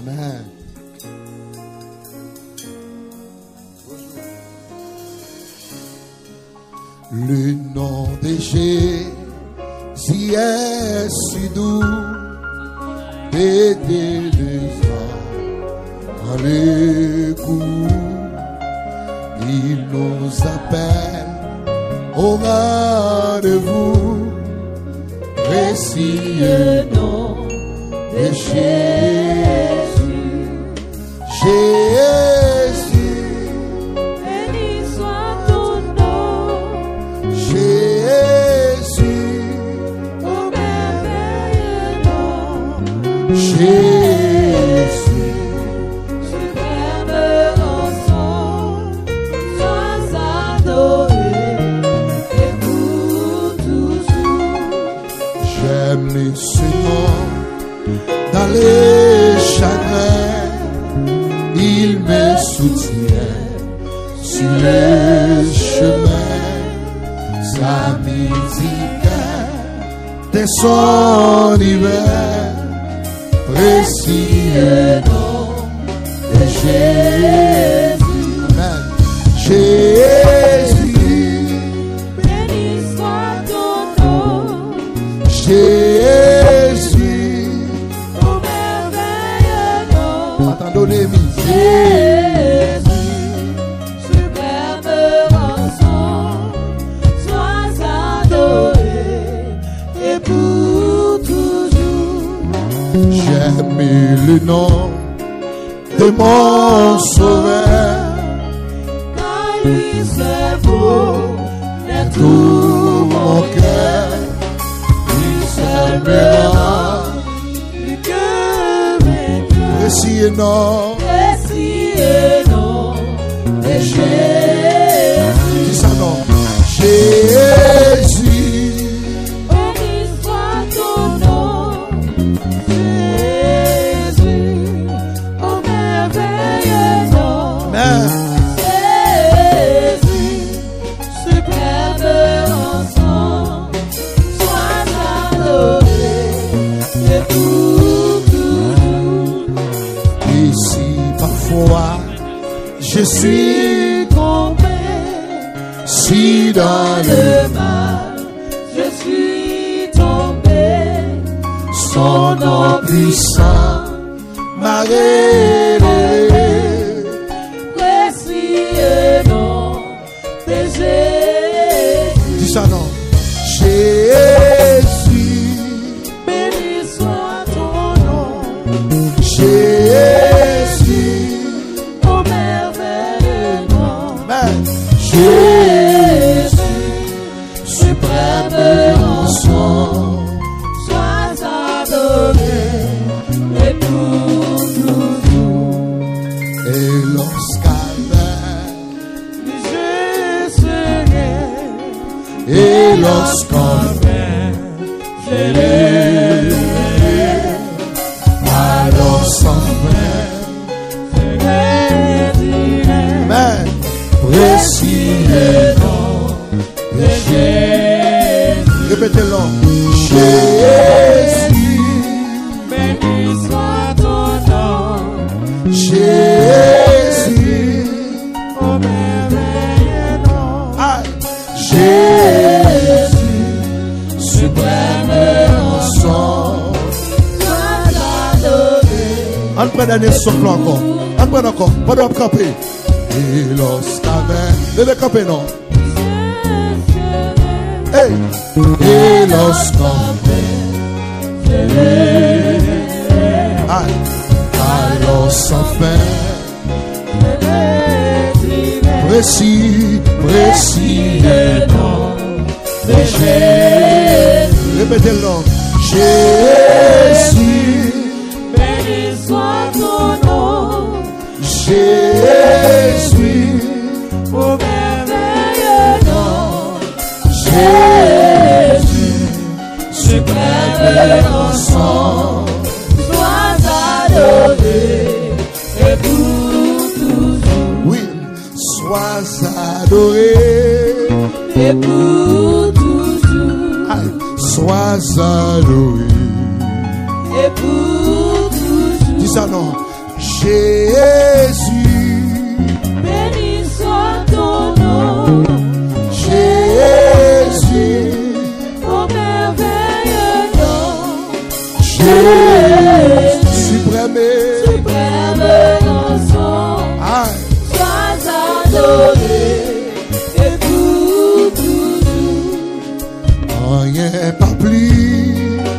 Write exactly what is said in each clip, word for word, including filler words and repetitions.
Amen. Le nom de Jésus est si doux, d'aider les hommes à l'écoute. Il nous appelle au rendez-vous, précieux nom de Jésus. Jésus, béni soit ton nom. Jésus, Au merveilleux nom. Jésus, Superbe rançon. Sois adoré et pour toujours. j'aime ce nom dans les chagrins. Il me soutient sur le chemin. Sa musique de son hiver, précieux nom de Jésus. Amen. Jésus, Béni soit ton nom. Jésus, Au merveilleux nom. attendons-les, Jésus, superbe rançon, sois adoré et pour toujours. j'aime le nom de mon sauveur. Car lui c'est beau de Tout tout mon cœur, lui seul me rend plus que vainqueur. précieux nom. Précieux nom de Jésus. Dis ça non. Jésus, Béni soit ton nom, Jésus, au merveilleux nom, Amen. Jésus, superbe rançon, sois adoré et pour toujours. Ici parfois je suis Tombé si dans le le mal, je suis tombé. son nom puissant m'a révélé. Précieux nom de Jésus. Dis ça non. Jésus, Béni soit ton nom. Jésus, Au merveilleux nom. Amen. Jésus, suprême rançon, sois adoré et pour toujours. Et lorsqu'avec Je serai, et lorsqu'on je le alors sans fin, Amen. Précieux nom de Jésus. Répétez-le. Jésus, béni soit ton nom, Jésus, au merveilleux nom. ah, Jésus, suprême rançon. Sois adoré. On prend dernier souffle encore. On prend encore. Pas de camper. Et lorsqu'avec. Levez camper non. Hey. Et lorsqu'on ah. Alors sans fin. Précis, précis nom de Jésus. Répétez-le. Jésus, Béni soit ton nom, Jésus, au merveilleux nom. Jésus, Suprême rançon, sois adoré et pour toujours. oui, sois adoré, Et pour toujours. aïe, sois adoré. Et pour toujours. Dis ça non. Jésus, béni soit ton nom, Jésus, au merveilleux nom, Jésus, suprême, suprême innocent, aïe, sois adoré, et pour toujours, rien pas plus,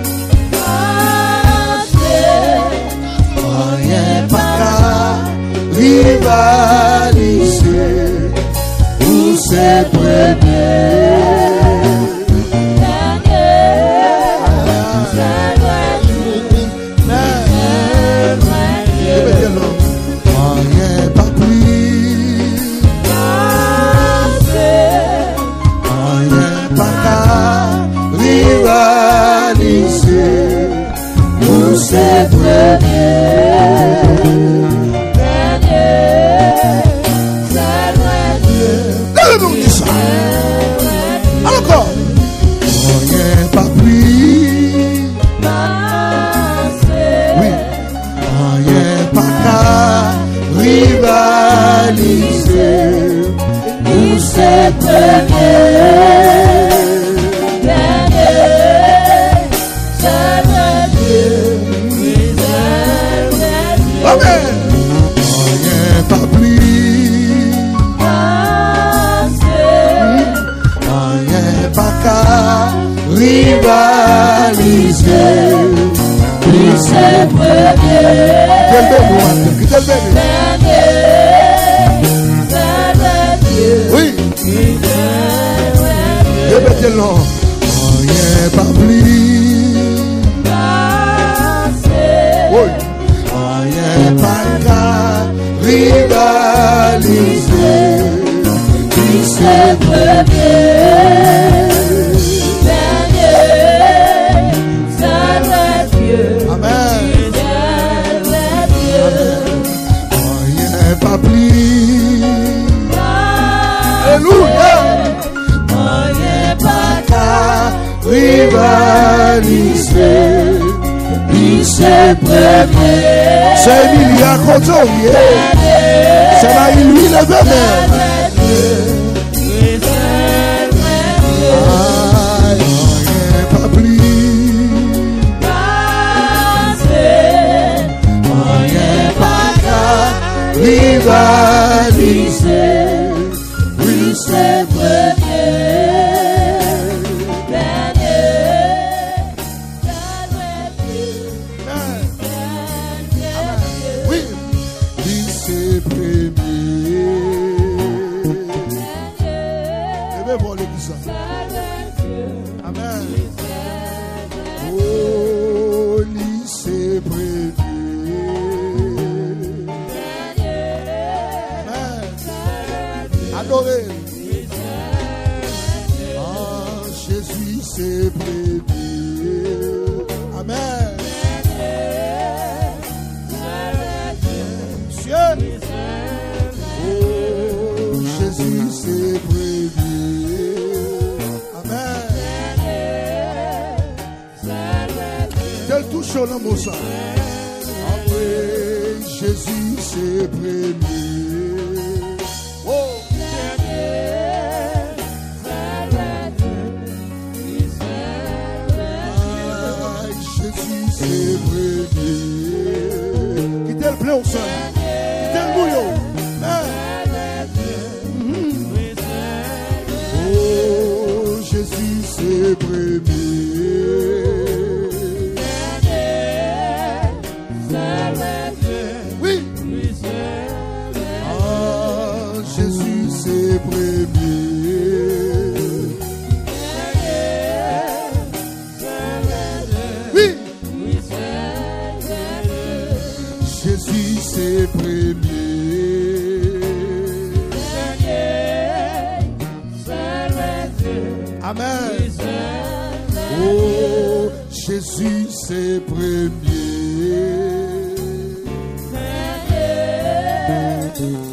rien pas qu'à rivaliser pour ses premiers. Rien pas plus, rien pas qu'à rivaliser pour ses premiers. Lève-nous dit ça. Encore. Rien pas plus. Oui. Rien pas qu'à rivaliser pour ses premiers. Amen. Rien pas plus. Rien pas qu'à rivaliser pour ses premiers. Quel bel mot, quel bel mot. Oui. Répétez-le. Rien pas plus. Oui. Rien pas qu'à rivaliser pour ses premiers. Amen. Rien pas plus. Alléluia. Rien pas qu'à rivaliser pour ses premiers. C'est Emilia Cotorie. C'est là il lui lève même. Rien pas plus. Rien pas qu'à rivaliser pour ses Jésus c'est premier. Oh. Jésus c'est premier. Quittez le blé au sol. Quittez le bouillon. Oh, Jésus c'est premier. Amen. Oh, Jésus c'est premier.